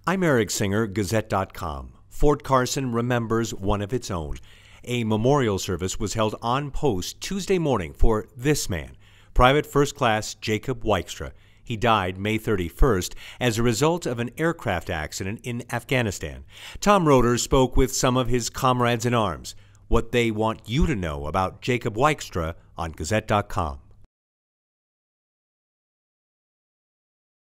I'm Eric Singer, Gazette.com. Fort Carson remembers one of its own. A memorial service was held on post Tuesday morning for this man, Private First Class Jacob Wykstra. He died May 31st as a result of an aircraft accident in Afghanistan. Tom Roeder spoke with some of his comrades in arms. What they want you to know about Jacob Wykstra on Gazette.com.